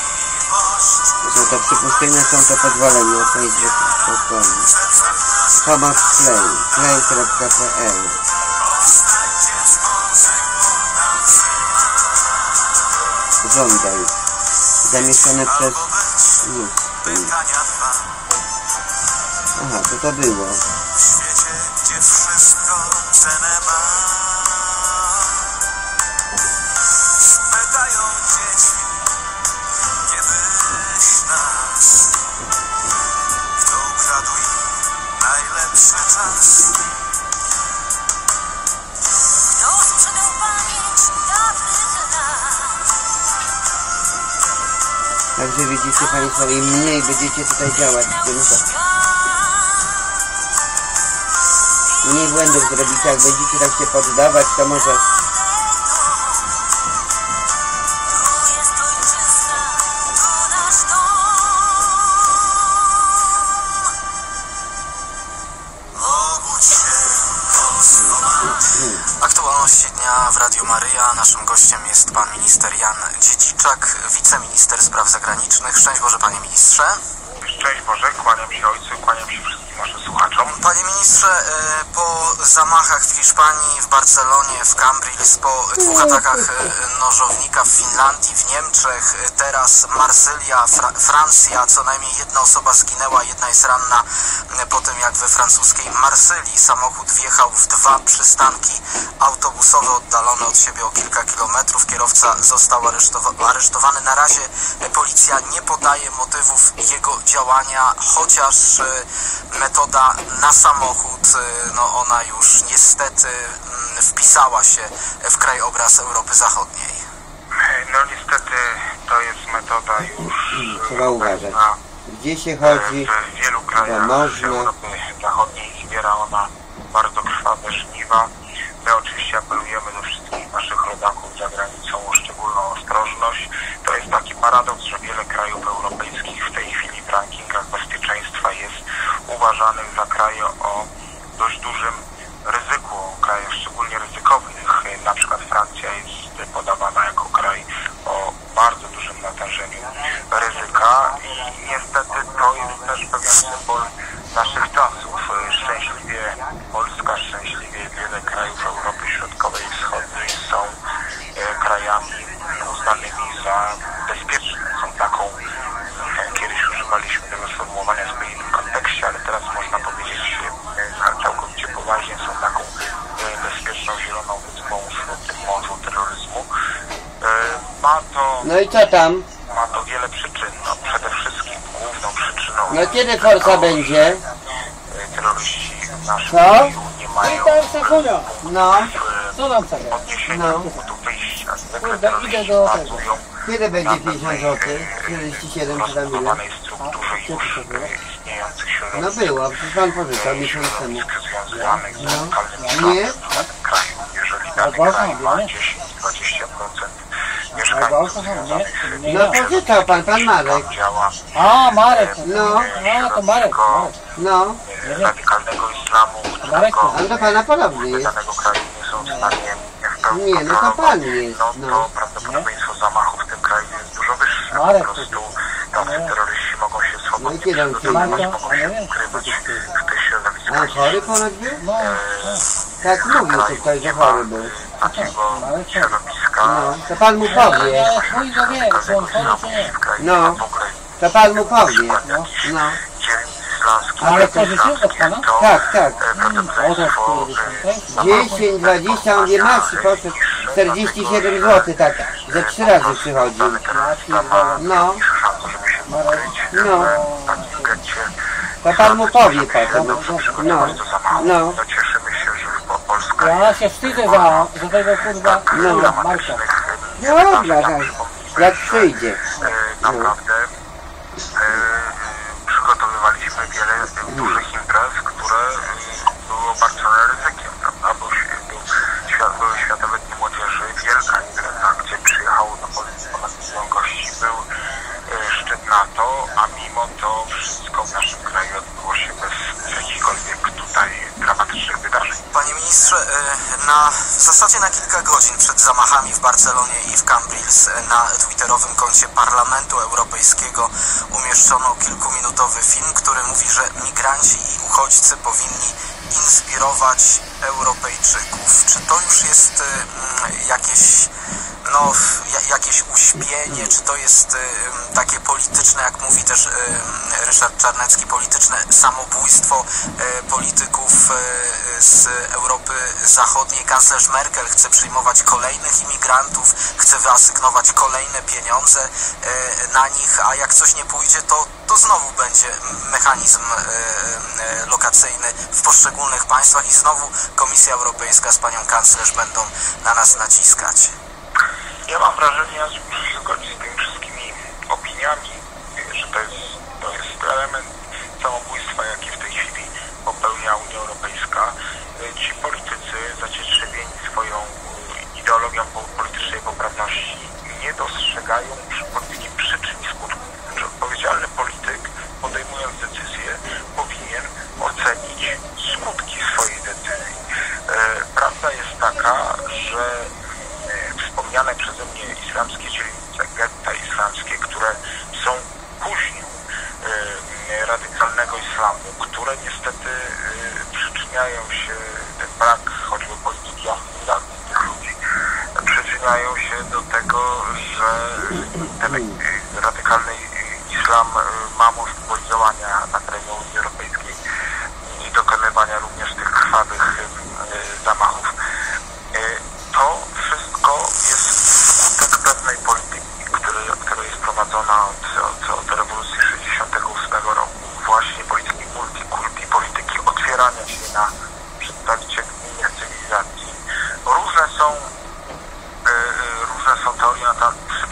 Są to przypuszczenia, są to pozwolenia. Pomoc play.pl. Żądaj. Zamieszczone przez Aha, to było. Także widzicie Państwo, im mniej będziecie tutaj działać w tym, mniej błędów zrobić, jak będziecie tak się poddawać, to może Aktualności dnia w Radiu Maryja. Naszym gościem jest pan minister Jan Dziedziczak, wiceminister spraw zagranicznych. Szczęść Boże, panie ministrze. Szczęść Boże, kłaniam się ojcu, kłaniam się wszystkim naszym słuchaczom. Panie ministrze, po zamachach w Hiszpanii, w Barcelonie, w Cambrils, po 2 atakach nożownika w Finlandii, w Niemczech, teraz Marsylia, Francja, co najmniej 1 osoba zginęła, 1 jest ranna po tym, jak we francuskiej Marsylii samochód wjechał w 2 przystanki autobusowe oddalone od siebie o kilka kilometrów. Kierowca został aresztowany. Na razie policja nie podaje motywów jego działania, chociaż metoda na samochód, no ona już niestety wpisała się w krajobraz Europy Zachodniej. No niestety to jest metoda już Trzeba uważać. Gdzie się chodzi, w wielu krajach można. Europy Zachodniej zbiera ona bardzo krwawe żniwa. My oczywiście apelujemy do wszystkich naszych rodaków za granicą o szczególną ostrożność. To jest taki paradoks, że wiele krajów europejskich w tej chwili w rankingach bezpieczeństwa jest uważanych za kraje o dość dużym ryzyku, kraje szczególnie ryzykownych. Na przykład Francja jest podawana jako kraj o bardzo dużym natężeniu ryzyka i niestety to jest też pewien symbol naszych czasów. Szczęśliwie Polska, szczęśliwie wiele krajów Europy Środkowej i Wschodniej są krajami uznanymi za bezpieczne. Są taką, kiedyś używaliśmy tego sformułowania w innym kontekście, ale teraz można powiedzieć całkowicie poważnie, są taką bezpieczną zieloną wyspą w tym morzu terroryzmu. No i co tam? Ma to wiele przyczyn. No, przede wszystkim główną przyczyną... No kiedy Forza będzie? Terroryści w naszym Co? kraju nie mają No. odniesienia punktu wyjścia. Zwykle Idę terroryści do bazują Kiedy będzie 50 zł? 47 czy tam ile? rozbudowanej strukturze już istniejących środowisk. No było, przecież pan pożyczał miesiąc temu. Związanych z lokalnym Nie? kraju. Jeżeli dany kraj ma 10-20% mieszkańców związanych z No pożyczał pan Marek. działa A, Marek. No, to Marek. no. radykalnego islamu, Marek, którego Ale to pana podobny jest. danego kraju nie są w stanie w pełni Nie, no to kontrolować, pan jest, no no. to prawdopodobieństwo zamachu w tym kraju jest dużo wyższe. Marek, Po prostu tacy terroryści mogą się No i swobodnie kiedy on przygotowywać, przyjdzie? mogą się ukrywać w tych środowiskach. A chory ponoć był? No, Tak mówił tutaj, że chory był. Takiego środowiska. No, to pan mu powie. ale chuj go wie, czy on chory, czy nie. No, to pan mu powie. No. Ale pożyczył od pana? Tak, tak. Prawdopodobieństwo 10, 20, on wie masz, poszedł 47 zł, tak. Ze 3 razy przychodził. No, no. To pan mu powie potem. No, no. Cieszymy się, że Polska Ja się wstydzę za tego kurwa Marka. No dobra, tak. Jak przyjdzie. naprawdę przygotowywaliśmy wiele dużych imprez, które były obarczone ryzykiem, prawda? Były Światowe Dni Młodzieży, wielka impreza, gdzie przyjechało do Polski ponad 1 000 gości, był szczyt NATO, a mimo to wszystko w naszym kraju odbyło się bez jakichkolwiek tutaj dramatycznych wydarzeń. Panie ministrze, w zasadzie na kilka godzin przed zamachami w Barcelonie i w Cambrils na twitterowym koncie Parlamentu Europejskiego umieszczono kilkuminutowy film, który mówi, że migranci i uchodźcy powinni inspirować Europejczyków. Czy to już jest jakieś uśpienie, czy to jest takie polityczne, jak mówi też Ryszard Czarnecki, polityczne samobójstwo polityków z Europy Zachodniej? Kanclerz Merkel chce przyjmować kolejnych imigrantów, chce wyasygnować kolejne pieniądze na nich, a jak coś nie pójdzie, to znowu będzie mechanizm lokacyjny w poszczególnych państwach i znowu Komisja Europejska z panią kanclerz będą na nas naciskać. Ja mam wrażenie, ja muszę się zgodzić z tymi wszystkimi opiniami, że to jest element samobójstwa, jaki w tej chwili popełnia Unia Europejska. Ci politycy, zacietrzewieni swoją ideologią politycznej poprawności, nie dostrzegają odpowiednich przyczyn i skutków. Że odpowiedzialny polityk, podejmując decyzję, powinien ocenić skutki swojej decyzji. Prawda jest taka, że wspomniane przeze mnie islamskie dzielnice, getta islamskie, które są kuźnią radykalnego islamu, które niestety przyczyniają się, ten brak choćby polityki asymilacji tych ludzi, przyczyniają się do tego, że ten radykalny islam ma możliwość działania na terenie Unii Europejskiej i dokonywania również tych krwawych zamachów. To wszystko jest skutek pewnej polityki, która jest prowadzona od rewolucji 1968 roku. Właśnie polityki multikulti, polityki otwierania się na przedstawicieli innych cywilizacji. Różne są teorie na temat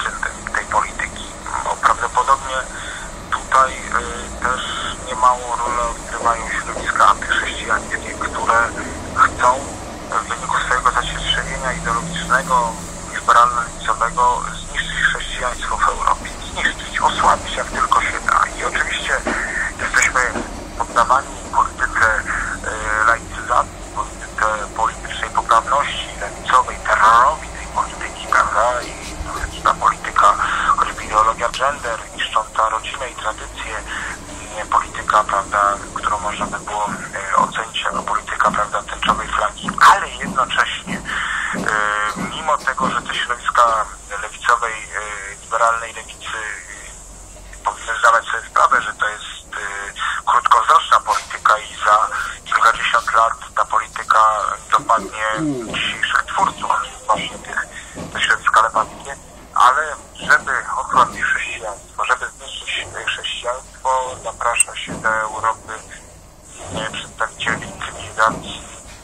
sumie tutaj też niemałą rolę odgrywają środowiska antychrześcijańskie, które chcą w wyniku swojego zacietrzewienia ideologicznego, liberalno-lewicowego zniszczyć chrześcijaństwo w Europie. Zniszczyć, osłabić jak tylko się da. I oczywiście jesteśmy poddawani polityce laicyzacji, polityce politycznej poprawności lewicowej, terrorowi tej polityki, prawda? I ta polityka, choćby ideologia gender, niszcząca rodzinę i tradycję, polityka, prawda, którą można by było ocenić jako polityka, prawda, tęczowej flagi, ale jednocześnie mimo tego, że te środowiska lewicowej, liberalnej lewicy powinny zdawać sobie sprawę, że to jest krótkowzroczna polityka i za kilkadziesiąt lat ta polityka dopadnie dzisiejszych twórców właśnie tych środowiska lewackie, ale żeby osłabić chrześcijaństwo, żeby zniszczyć chrześcijaństwo, zaprasza się do Europy przedstawicieli cywilizacji,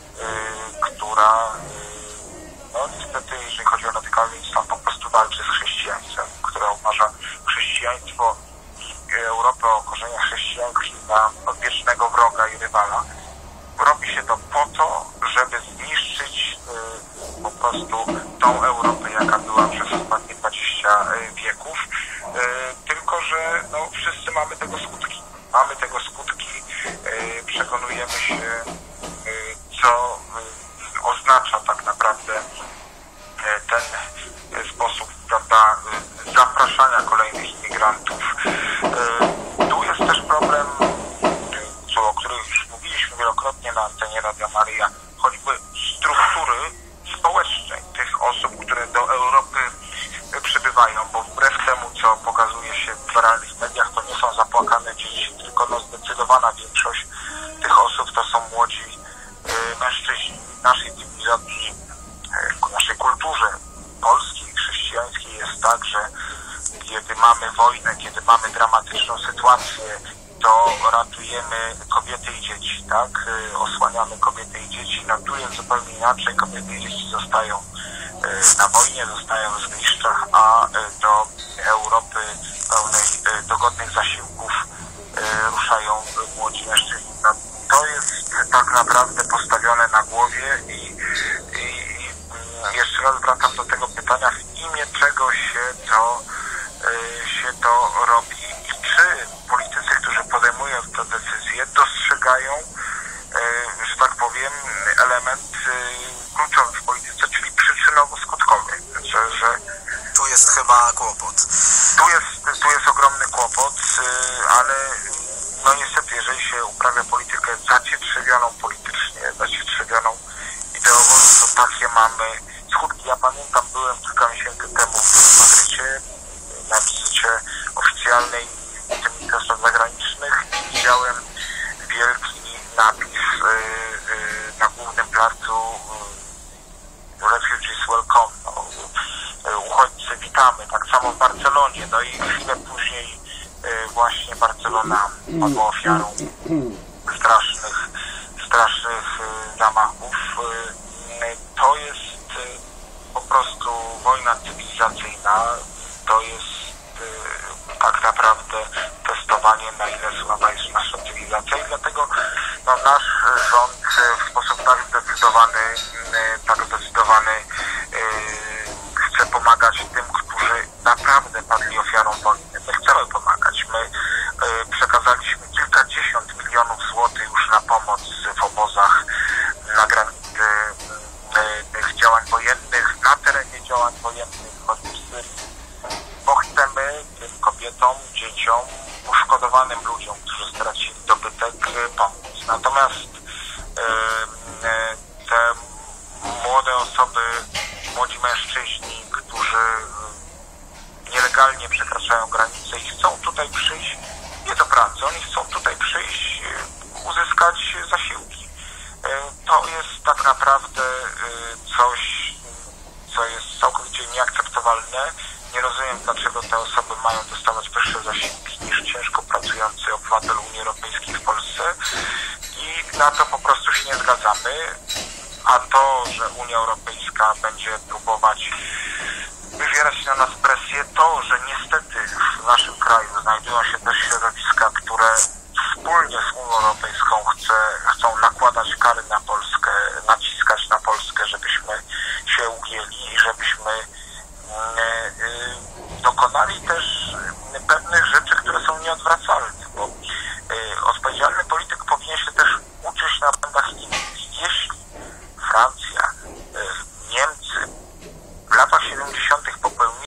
która no niestety, jeżeli chodzi o radykalny islam, po prostu walczy z chrześcijaństwem, która uważa chrześcijaństwo i Europę o korzeniach chrześcijańskich za odwiecznego wroga i rywala. Robi się to po to, żeby zniszczyć po prostu tą Europę, jaka była przez ostatnie 20 wieków. Tylko że no, wszyscy mamy tego skutki. Mamy tego skutki, przekonujemy się, co oznacza tak naprawdę ten sposób, prawda, zapraszania kolejnych imigrantów. Tu jest też problem, o którym już mówiliśmy wielokrotnie na antenie Radia Maryja, choćby struktury społecznej tych osób, które do Europy przybywają, bo wbrew temu, co pokazuje się w liberalnych mediach, to nie są zapłakane dzieci, tylko no, zdecydowana większość tych osób to są młodzi mężczyźni. W naszej cywilizacji, w naszej kulturze polskiej, chrześcijańskiej jest tak, że kiedy mamy wojnę, kiedy mamy dramatyczną sytuację, to ratujemy kobiety i dzieci, tak? Osłaniamy kobiety i dzieci. No tu jest zupełnie inaczej. Kobiety i dzieci zostają na wojnie, zostają w zgliszczach, a do Europy pełnej dogodnych zasiłków ruszają młodzi mężczyźni. No, to jest tak naprawdę postawione na głowie i jeszcze raz wracam do tego pytania, w imię czego się to robi i czy politycy, którzy podejmują te decyzje, dostrzegają, że tak powiem, element kluczowy w polityce, czyli przyczynowo-skutkowy. Że tu jest chyba kłopot. Tu jest ogromny kłopot, ale no niestety, jeżeli się uprawia politykę zacietrzewioną politycznie, zacietrzewioną ideowo, to takie mamy skutki. Ja pamiętam, byłem kilka miesięcy temu w Madrycie na wizycie oficjalnej wiceministra spraw zagranicznych i widziałem wielki napis na głównym placu Refugees Welcome, no, uchodźcy witamy, tak samo w Barcelonie, no i chwilę później właśnie Barcelona padła ofiarą strasznych zamachów. To jest po prostu wojna cywilizacyjna, to jest tak naprawdę testowanie, na ile słaba jest nasza cywilizacja i dlatego no, nasz rząd w sposób tak zdecydowany chce pomagać tym, którzy naprawdę padli ofiarą wojny. My chcemy pomagać. My przekazaliśmy kilkadziesiąt milionów złotych już na pomoc w obozach na granicy tych działań wojennych, na terenie działań wojennych, choćby w Syrii, bo chcemy tym kobietom, dzieciom, poszkodowanym ludziom, którzy stracili dobytek, pomóc. Natomiast te młode osoby, młodzi mężczyźni, którzy nielegalnie przekraczają granice i chcą tutaj przyjść nie do pracy, oni chcą tutaj przyjść, uzyskać zasiłki. To jest tak naprawdę coś, co jest całkowicie nieakceptowalne. Nie rozumiem, dlaczego te osoby mają dostawać wyższe zasiłki niż ciężko pracujący obywatel Unii Europejskiej w Polsce i na to po prostu się nie zgadzamy. A to, że Unia Europejska będzie próbować wywierać na nas presję to, że niestety w naszym kraju znajdują się też środowiska, które wspólnie z Unią Europejską chcą nakładać kary na Polskę, naciskać na Polskę, żebyśmy się ugięli i żebyśmy dokonali też pewnych